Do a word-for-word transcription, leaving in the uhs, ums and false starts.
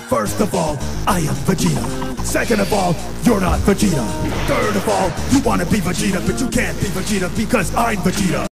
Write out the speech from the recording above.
First of all, I am Vegeta. Second of all, you're not Vegeta. Third of all, you wanna be Vegeta, but you can't be Vegeta because I'm Vegeta.